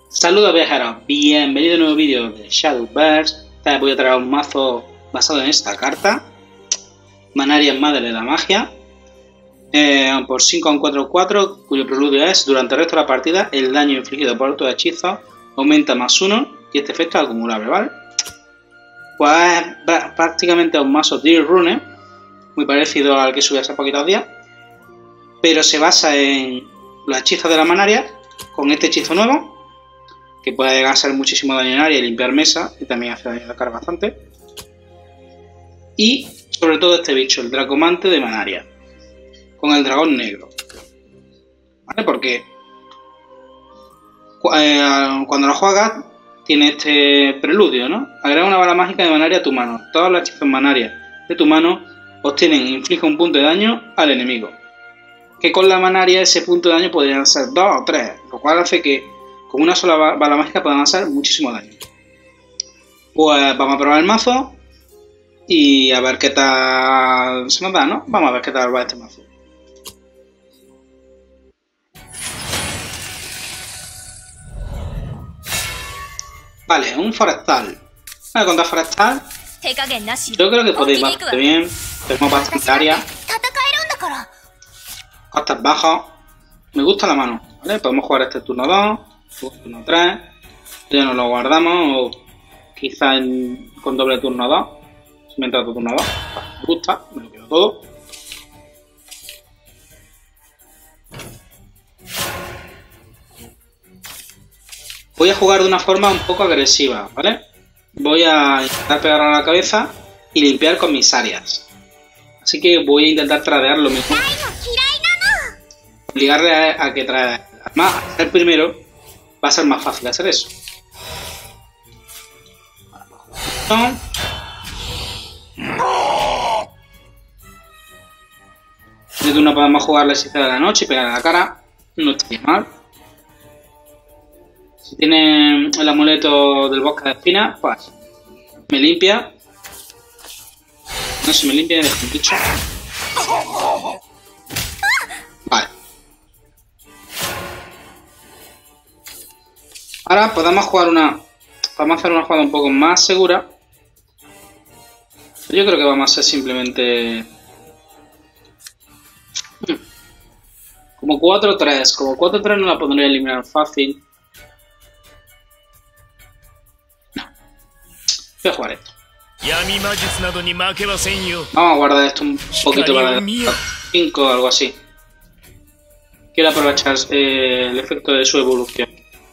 Saludos viajeros, bienvenido a un nuevo vídeo de Shadowverse. Esta vez voy a traer un mazo basado en esta carta, Manaria Madre de la Magia, por 5 a un 4/4, cuyo preludio es: durante el resto de la partida el daño infligido por otro hechizo aumenta +1 y este efecto es acumulable, ¿vale? Pues prácticamente un mazo de Rune, muy parecido al que subí hace poquitos días, pero se basa en los hechizos de la Manaria con este hechizo nuevo, que puede hacer muchísimo daño en área y limpiar mesa, y también hace daño de cara bastante. Y sobre todo este bicho, el Dracomante de Manaria, con el dragón negro, ¿vale? Porque cuando lo juegas tiene este preludio, ¿no? Agrega una bala mágica de Manaria a tu mano. Todos los hechizos Manaria de tu mano obtienen inflige un punto de daño al enemigo, que con la Manaria ese punto de daño podrían ser 2 o 3, lo cual hace que con una sola bala mágica pueden hacer muchísimo daño. Pues vamos a probar el mazo y a ver qué tal se nos da, ¿no? Vamos a ver qué tal va este mazo. Vale, un forestal. Vale, contra forestal yo creo que podéis bastante bien. Tenemos bastante área, costas bajas. Me gusta la mano, ¿vale? Podemos jugar este turno 2, turno 3, ya nos lo guardamos, o quizá con doble turno 2, mientras otro turno 2. Me gusta, me lo quedo todo. Voy a jugar de una forma un poco agresiva, ¿vale? Voy a intentar pegar a la cabeza y limpiar con mis áreas. Así que voy a intentar tradear lo mismo. Obligarle a que trade. Además, el primero va a ser más fácil hacer eso. De turno podemos jugar la hechicera de la noche y pegar a la cara. No estaría mal. Si tiene el amuleto del bosque de espinas, pues me limpia. No, si me limpia, deja un bicho. Vale. Ahora podemos jugar vamos a hacer una jugada un poco más segura. Yo creo que vamos a hacer simplemente como 4-3. Como 4-3 no la podría eliminar fácil. No. Voy a jugar esto. Vamos a guardar esto un poquito para el 5 o algo así. Quiero aprovechar el efecto de su evolución.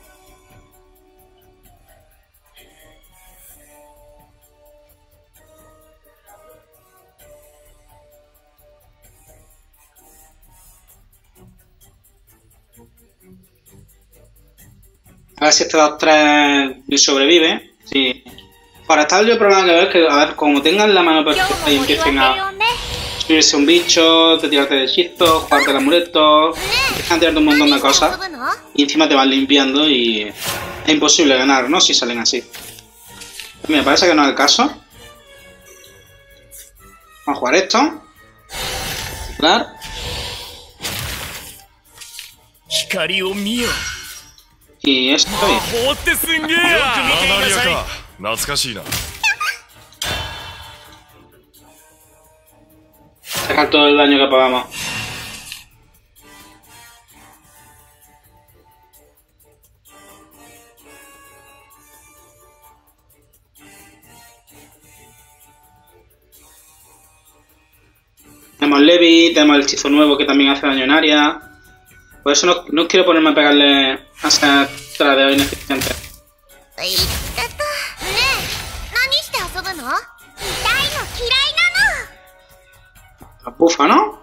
A ver si este 2-3 me sobrevive. Sí. Forestal yo probablemente veo que, a ver, como tengan la mano perfecta y empiecen a subirse un bicho, te tirarte de hechizos, jugarte el amuleto, empiezan a tirarte un montón de cosas y encima te van limpiando y es imposible ganar, ¿no? Si salen así. Mira, parece que no es el caso. Vamos a jugar esto. Claro. Y esto bien. Sacar todo el daño que pagamos. Tenemos Levi, tenemos el hechizo nuevo que también hace daño en área. Por eso no quiero ponerme a pegarle a esa tradeo ineficiente. La bufa, ¿no?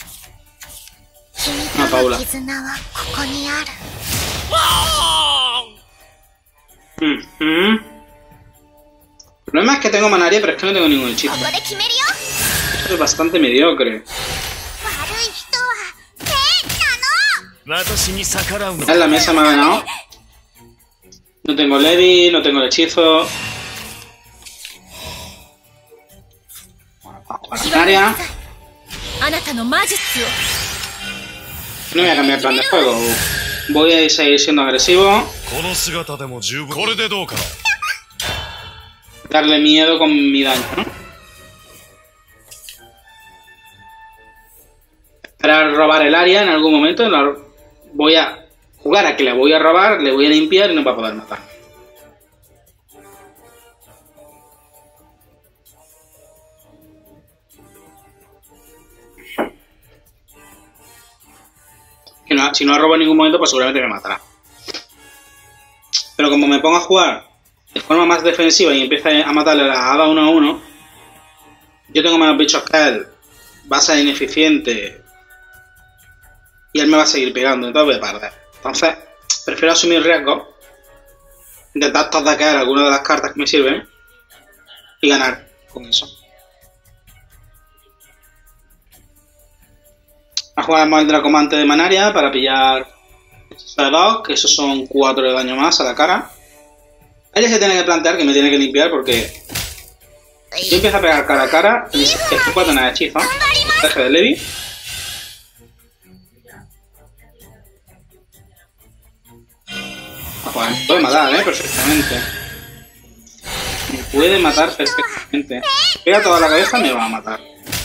Una Paula. El problema es que tengo Manaria, pero es que no tengo ningún hechizo. Esto es bastante mediocre. En la mesa me ha ganado. No tengo Levi, no tengo el hechizo. Manaria. No voy a cambiar plan de juego. Voy a seguir siendo agresivo. Darle miedo con mi daño, ¿no? Para robar el área en algún momento, voy a jugar a que le voy a robar, le voy a limpiar y no va a poder matar. Si no robo en ningún momento, pues seguramente me matará. Pero como me pongo a jugar de forma más defensiva y empiezo a matarle la hada 1 a 1, yo tengo menos bichos que él, va a ser ineficiente y él me va a seguir pegando, entonces voy a perder. Entonces, prefiero asumir riesgos, intentar todaquear alguna de las cartas que me sirven y ganar con eso. A jugar el Dracomante de Manaria para pillar de 2, que esos son 4 de daño más a la cara. Ella se tiene que plantear que me tiene que limpiar porque si empieza a pegar cara a cara, y es que puede tener hechizo. Deje de Levi. Pues me puede matar, perfectamente. Me puede matar perfectamente. Pega toda la cabeza, me va a matar.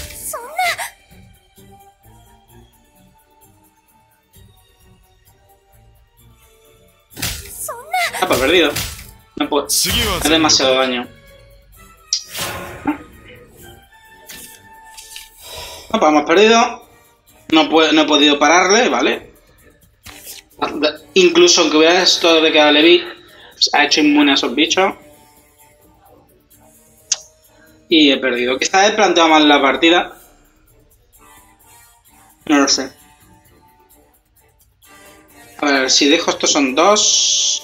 Ah, pues perdido. No puedo. Es demasiado daño. No, pues hemos perdido. No he podido pararle, ¿vale? Incluso aunque hubiera esto de que a Levi ha hecho inmune a esos bichos. Y he perdido. Quizás he planteado mal la partida. No lo sé. A ver, si dejo estos son 2.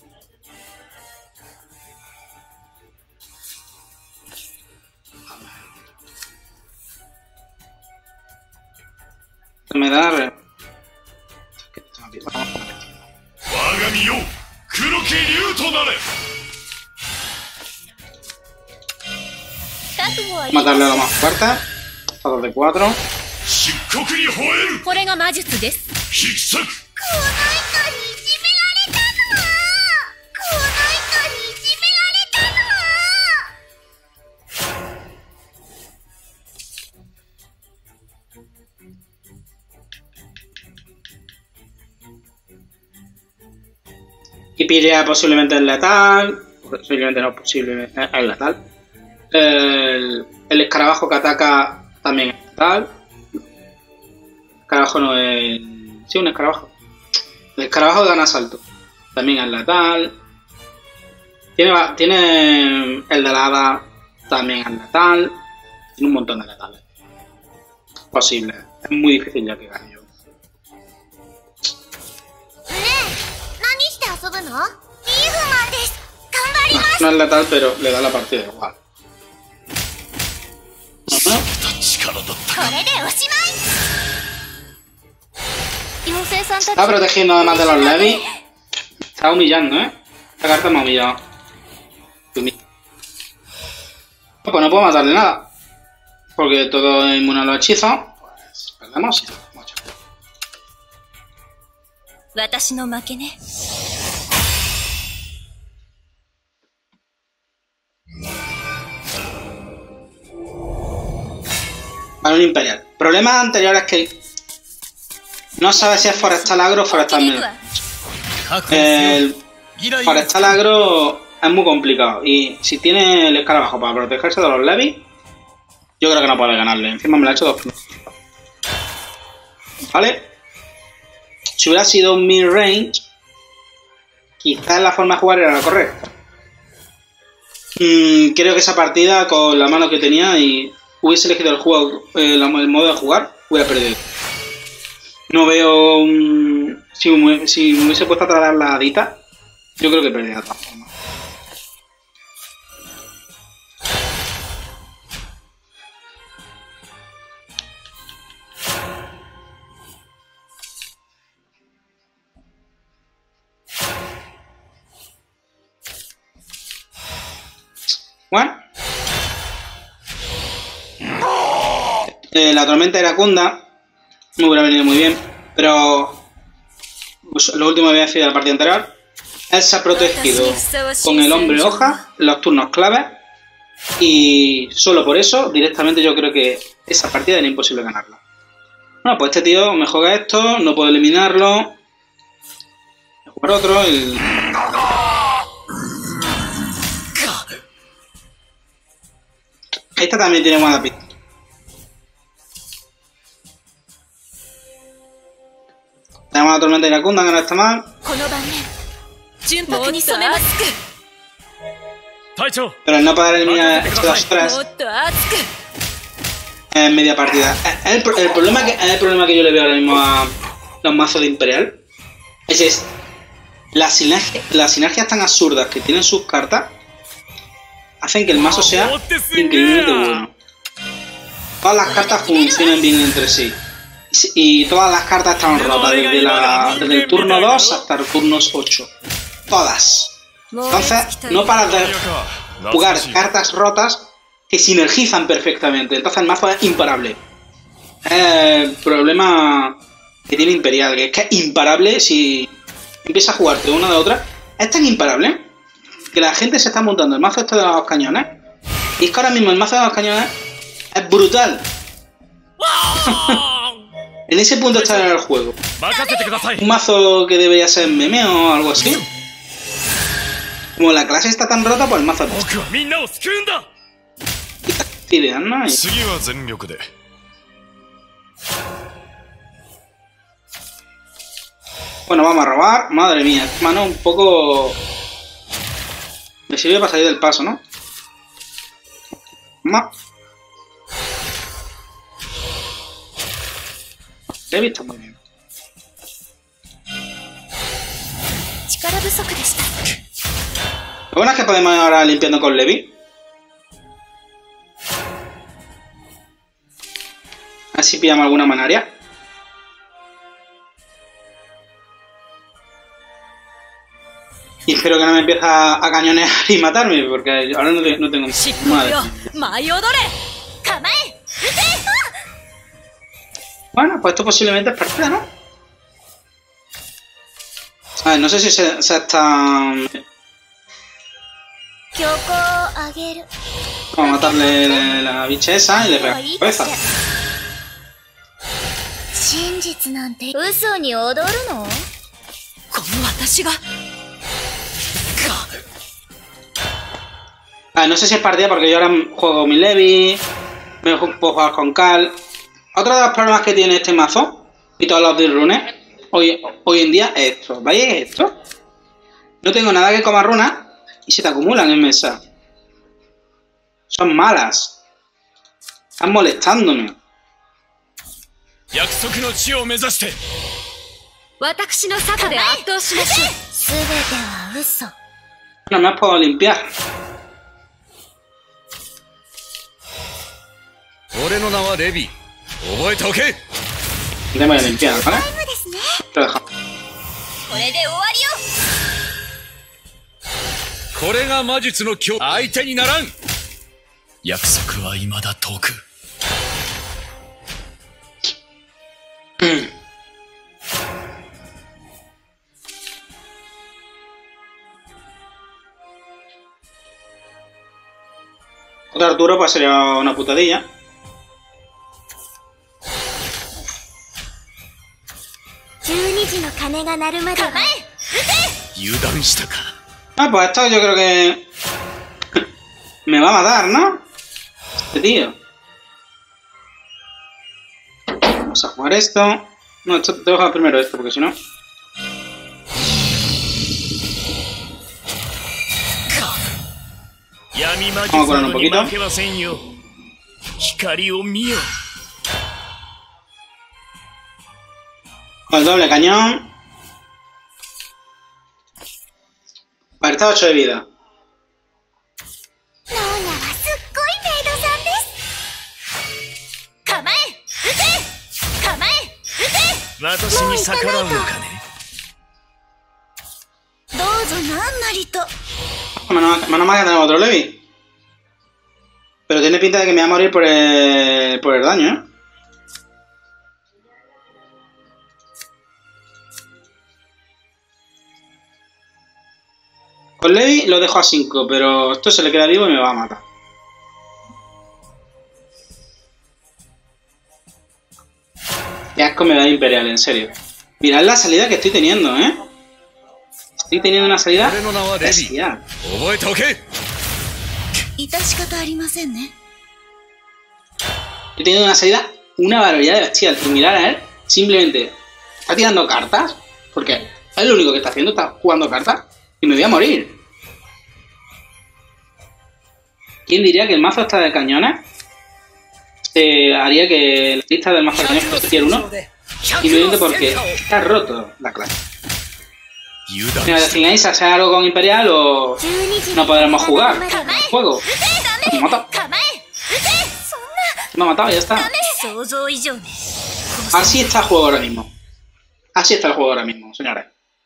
Me da... Matarle a lo más fuerte. Todos de 4. Y pirea posiblemente el letal. Posiblemente no, posiblemente el letal. El escarabajo que ataca también es letal. Escarabajo no es... Sí, un escarabajo. El escarabajo gana asalto. También es letal. Tiene el de la hada. También es letal. Tiene un montón de letales. Posible. Es muy difícil ya que gane yo. No es letal, pero le da la partida igual. Está protegiendo además de los Levi. Está humillando, Esta carta me ha humillado. Pues no puedo matarle nada. Porque todo es inmune a los hechizos. Pues perdemos. Balón imperial. Problema anterior es que no sabe si es forestal agro o forestal negro. El forestal agro es muy complicado. Y si tiene el escarabajo para protegerse de los Levi, yo creo que no puede ganarle. Encima me lo ha hecho 2 puntos. ¿Vale? Si hubiera sido un mid-range, quizás la forma de jugar era la correcta. Creo que esa partida, con la mano que tenía y hubiese elegido el juego, el modo de jugar, hubiera perdido. No veo... si me hubiese puesto a tratar la hadita, yo creo que perdía de todas formas. Bueno. La tormenta iracunda me hubiera venido muy bien, pero pues, lo último que había sido la partida anterior. Él se ha protegido con el hombre hoja, los turnos claves, y solo por eso, directamente yo creo que esa partida era imposible ganarla. Bueno, pues este tío me juega esto, no puedo eliminarlo. Voy a jugar otro. Esta también tiene buena pista. Tenemos la tormenta iracunda, que no está mal. Pero el no poder eliminar estas tres en media partida. El problema que yo le veo ahora mismo a los mazos de Imperial es las sinergias tan absurdas que tienen sus cartas hacen que el mazo sea increíblemente bueno. Todas las cartas funcionan bien entre sí. Y todas las cartas están rotas desde el turno 2 hasta el turno 8. Todas. Entonces, no paras de jugar cartas rotas que sinergizan perfectamente. Entonces el mazo es imparable. El problema que tiene Imperial, que es que es imparable si empieza a jugarte una de otra. Es tan imparable que la gente se está montando el mazo este de los cañones. Y es que ahora mismo el mazo de los cañones es brutal. En ese punto está en el juego. Un mazo que debería ser meme o algo así. Como la clase está tan rota, pues el mazo es ideal, ¿no? Bueno, vamos a robar. Madre mía, mano un poco... Me sirve para salir del paso, ¿no? Levi está muy bien. Lo bueno es que podemos ir ahora limpiando con Levi. Así pillamos alguna manaria. Y espero que no me empiece a cañonear y matarme, porque ahora no tengo madre. Bueno, pues esto posiblemente es partida, ¿no? A ver, no sé si se está... Vamos a matarle la bicha esa y le pegamos la cabeza. A ver, no sé si es partida porque yo ahora juego mi Levi, me puedo jugar con Cal. Otro de los problemas que tiene este mazo y todos los Deal Runes hoy en día es esto. ¿Veis esto? No tengo nada que comer runas y se te acumulan en mesa. Son malas. Están molestándome. No me puedo limpiar. Te voy a limpiar, ¿vale? Te lo dejo. Otro Arturo pues sería una putadilla. Ah, pues esto yo creo que me va a matar, ¿no? Este tío. Vamos a jugar esto. No, esto tengo que jugar primero esto, porque si no... Vamos a curar un poquito. Con el doble cañón. Vale, está 8 de vida. Menos mal que tenemos otro Levi. Pero tiene pinta de que me va a morir por el daño, ¿eh? Con Levi lo dejo a 5, pero esto se le queda vivo y me va a matar. Qué asco me da Imperial, en serio. Mirad la salida que estoy teniendo, ¿eh? Estoy teniendo una salida bestial. Estoy teniendo una salida, una barbaridad de bestial. Y mirar a él, simplemente está tirando cartas, porque es lo único que está haciendo, está jugando cartas, y me voy a morir. ¿Quién diría que el mazo está de cañones haría que la lista del mazo de cañones fuese tier 1? Simplemente porque está roto la clase. Si me defináis a hacer algo con Imperial o no podremos jugar el juego. Me ha matado. Me ha matado y ya está. Así está el juego ahora mismo. Así está el juego ahora mismo, señores.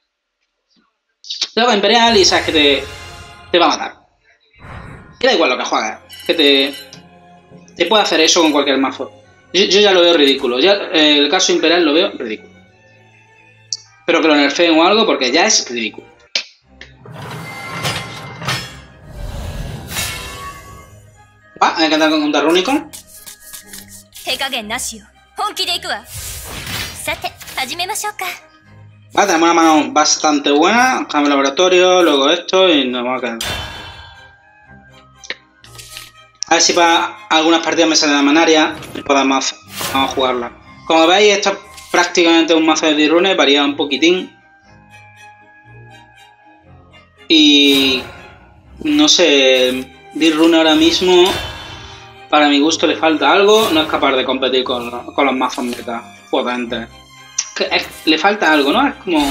Te va a Imperial y sabes que te va a matar. Y da igual lo que juegues. Que te puede hacer eso con cualquier mazo. Yo ya lo veo ridículo. Ya, el caso Imperial lo veo ridículo. Espero que lo nerfeen o algo porque ya es ridículo. Va, hay que andar con un Rúnico. Va, tenemos una mano bastante buena. Cambio laboratorio, luego esto y nos vamos a quedar. A ver si para algunas partidas me sale la manaria y podamos jugarla. Como veis, esto es prácticamente un mazo de D-Rune, varía un poquitín. Y no sé, D-Rune ahora mismo, para mi gusto le falta algo, no es capaz de competir con los mazos meta potentes. Le falta algo, ¿no? Es como...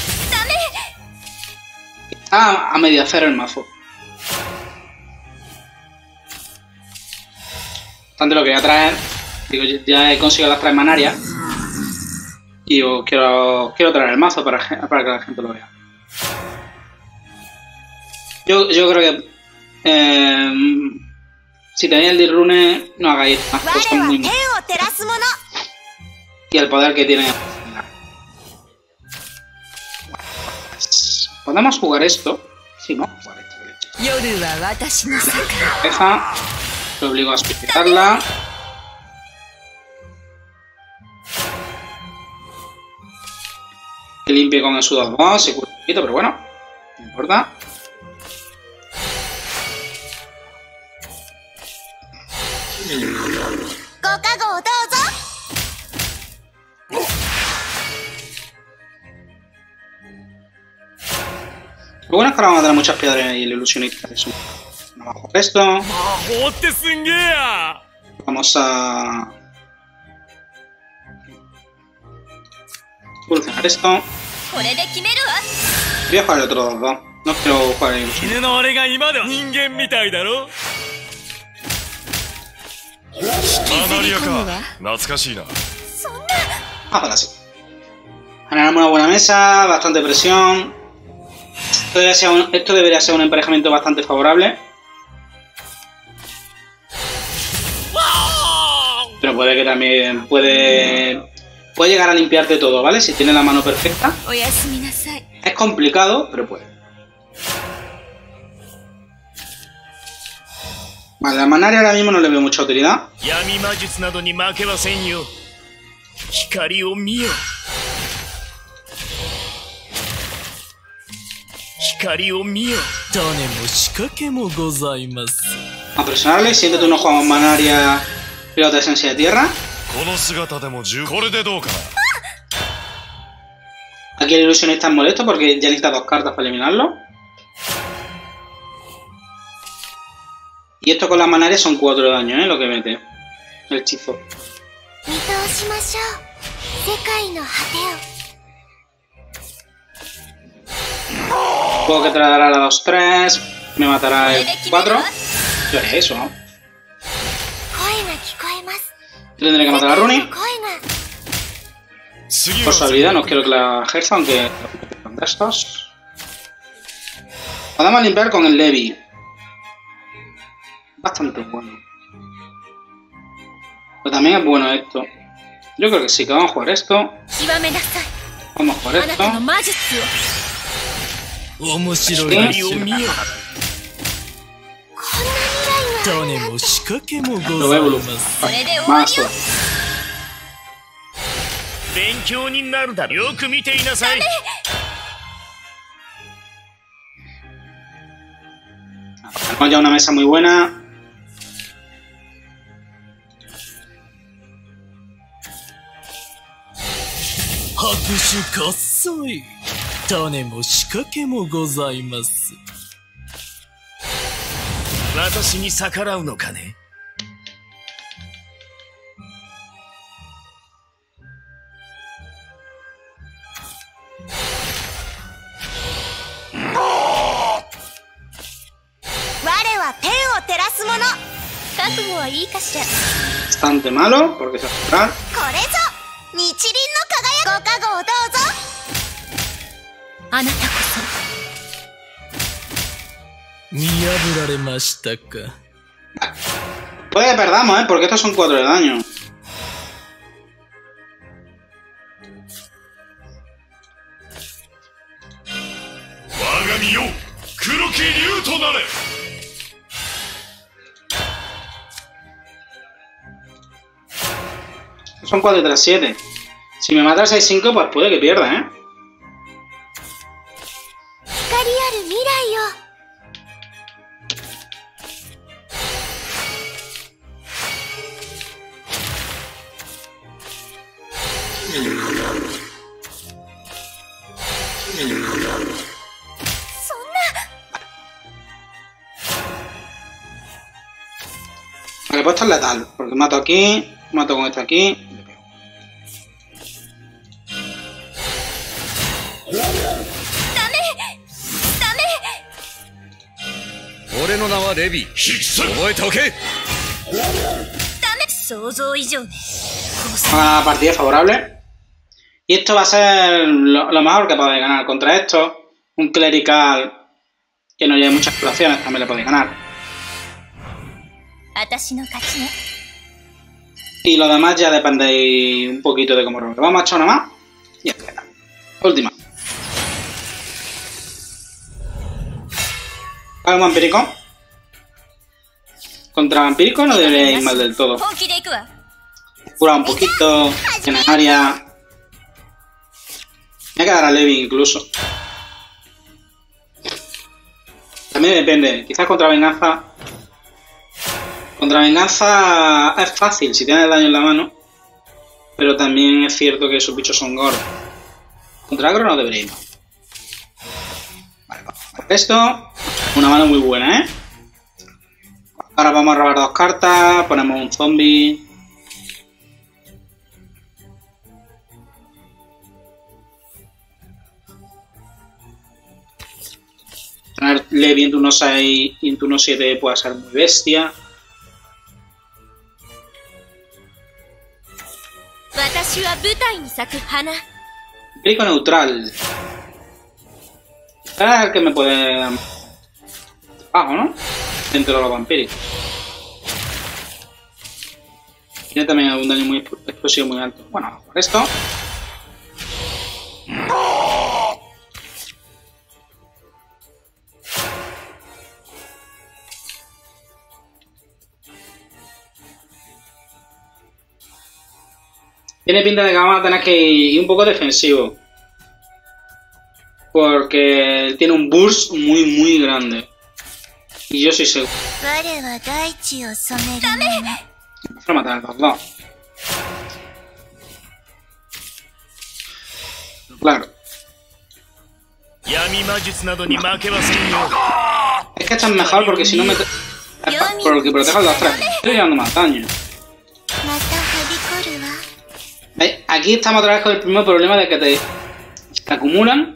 está a medio hacer el mazo. Tanto lo quería traer, digo, ya he conseguido las 3 manarias y yo quiero traer el mazo para que la gente lo vea. Yo creo que si tenéis el D-Rune no hagáis más cosas muy malas. Y el poder que tiene. ¿Podemos jugar esto? Sí, ¿no? Jugar esto. Deja. Lo obligo a explicarla. Que limpie con el sudor 2, se cura un poquito, pero bueno, no importa. Lo bueno es que ahora vamos a tener muchas piedras y el ilusionista. Eso. Vamos a jugar esto. Vamos a evolucionar esto. Voy a jugar el otro 2. No quiero jugar el ilusionista. Ahora sí. Generamos una buena mesa, bastante presión. Esto debería ser un emparejamiento bastante favorable. Pero puede que también puede llegar a limpiarte todo, ¿vale? Si tiene la mano perfecta. Es complicado, pero puede. Vale, la manaria ahora mismo no le veo mucha utilidad. A presionarle, si tú no jugamos manaria, pilota de esencia de tierra. Aquí el ilusionista es molesto porque ya necesita 2 cartas para eliminarlo. Y esto con las manarias son 4 de daño, lo que mete el hechizo. Puedo que te la dará la 2-3, me matará el 4. ¿Qué es eso, no? Tendré que matar a Rooney. Por su habilidad no quiero que la ejerza, aunque son de estos. Podemos limpiar con el Levi. Bastante bueno. Pero también es bueno esto. Yo creo que sí, que vamos a jugar esto. Vamos a jugar esto. Lo evoluciona. Mazo. Tenemos ya una mesa muy buena. Bastante malo, porque se va a cerrar. Puede que perdamos, porque estos son 4 de daño. Son 4 y 3, 7. Si me mata el 6-5, pues puede que pierda, ¿eh? Vale, pues esto es letal, porque mato aquí, mato con esto aquí. Una partida favorable. Y esto va a ser lo mejor que podéis ganar. Contra esto, un clerical que no lleve muchas exploraciones también le podéis ganar. Y lo demás ya dependéis un poquito de cómo rompe. Vamos a echar una más. Y ya queda. Última. ¿Algo vampírico? Contra vampírico no debería ir mal del todo. Cura un poquito. Tiene área. Me voy a quedar a Levi incluso. También depende. Quizás contra venganza. Contra venganza es fácil si tienes daño en la mano. Pero también es cierto que esos bichos son gordos. Contra agro no debería ir mal. Vale, vamos a hacer esto. Una mano muy buena, ¿eh? Ahora vamos a robar 2 cartas. Ponemos un zombie. Tener Levi en turno 6 y en turno 7 puede ser muy bestia. Vampírico neutral. Es el que me puede... Bajo, ¿no? Dentro de los vampíricos. Tiene también un daño muy explosivo muy alto. Bueno, por esto. Tiene pinta de que vamos a tener que ir un poco defensivo. Porque tiene un burst muy grande. Y yo soy seguro. Prefiero matar a los dos. Claro. Es que esto es mejor porque si no me... Porque protejo a los 3. Estoy llevando más daño. Aquí estamos otra vez con el primer problema de que te acumulan.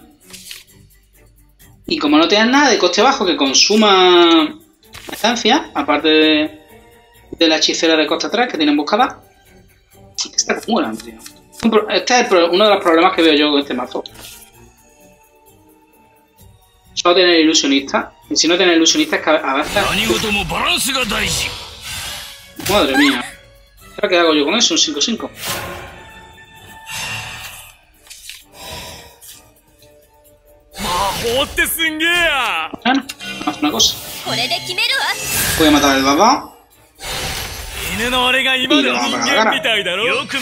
Y como no tienes nada de coste bajo que consuma estancia, aparte de la hechicera de coste 3 que tienen buscada, se acumulan, tío. Este es uno de los problemas que veo yo con este mazo. Solo tiene ilusionista. Y si no tiene ilusionista es que a veces... Madre mía. ¿Ahora qué hago yo con eso? Un 5-5. Bueno, haz una cosa. Voy a matar al papá. Y le vamos a pegar la cara.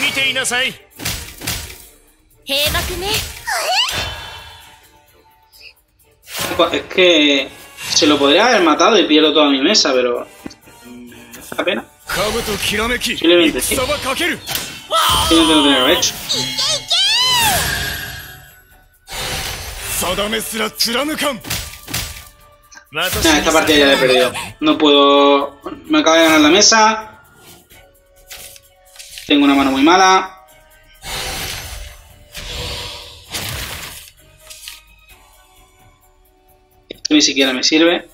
Es que se lo podría haber matado y pierdo toda mi mesa, pero da pena. Posiblemente sí. Tiene que tenerlo hecho. Nah, esta partida ya la he perdido. No puedo. Me acaba de ganar la mesa. Tengo una mano muy mala. Esto ni siquiera me sirve.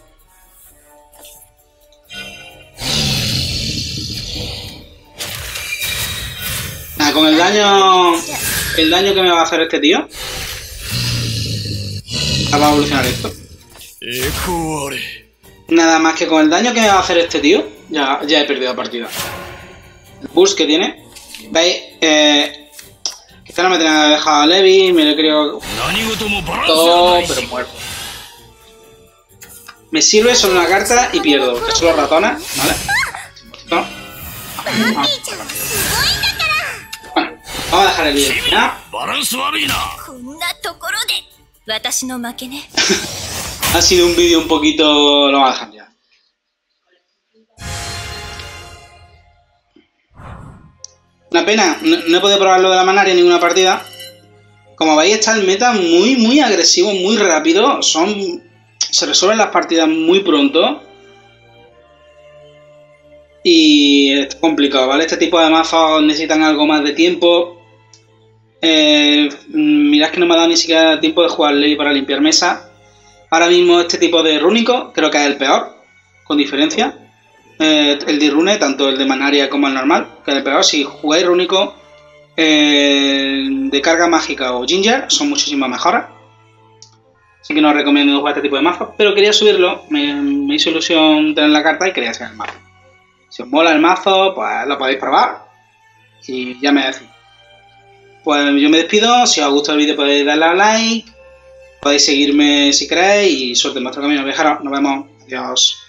Nah, con el daño que me va a hacer este tío. Va a evolucionar esto. Nada más que con el daño que me va a hacer este tío, ya he perdido la partida. El boost que tiene. ¿Veis? Quizá no me tenía que haber dejado a Levi, me lo creo todo, pero muerto. Me sirve solo una carta y pierdo, que son los ratones, ¿vale? No. Bueno, vamos a dejar el vídeo final. Ha sido un vídeo un poquito... Lo vamos a dejar ya. Una pena, no he podido probar lo de la Manaria en ninguna partida. Como veis, está el meta muy agresivo, muy rápido. Se resuelven las partidas muy pronto. Y es complicado, ¿vale? Este tipo de mazos necesitan algo más de tiempo. Mirad que no me ha dado ni siquiera tiempo de jugar Levi para limpiar mesa. Ahora mismo este tipo de rúnico creo que es el peor, con diferencia. El de rune, tanto el de Manaria como el normal, que es el peor. Si jugáis rúnico de carga mágica o Ginger, son muchísimas mejores. Así que no os recomiendo jugar este tipo de mazos, pero quería subirlo, me hizo ilusión tener la carta y quería hacer el mazo. Si os mola el mazo, pues lo podéis probar y ya me decís. Pues yo me despido, si os gusta el vídeo podéis darle a like, podéis seguirme si queréis y suerte en vuestro camino, viajeros. Nos vemos, adiós.